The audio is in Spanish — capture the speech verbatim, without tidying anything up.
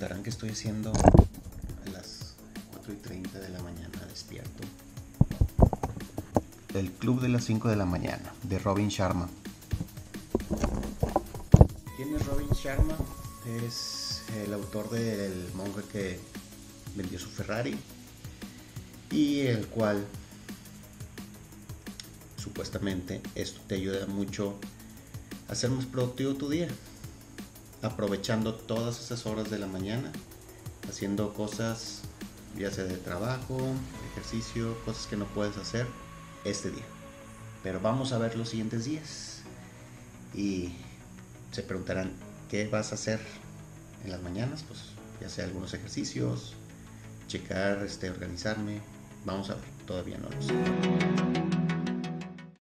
preguntarán qué estoy haciendo a las cuatro y treinta de la mañana despierto. El Club de las cinco de la mañana, de Robin Sharma. ¿Quién es Robin Sharma? Es el autor del monje que vendió su Ferrari y el cual supuestamente esto te ayuda mucho a ser más productivo tu día, aprovechando todas esas horas de la mañana, haciendo cosas ya sea de trabajo, ejercicio, cosas que no puedes hacer este día. Pero vamos a ver los siguientes días y se preguntarán qué vas a hacer en las mañanas, pues ya sea algunos ejercicios, checar, este, organizarme. Vamos a ver, todavía no lo sé.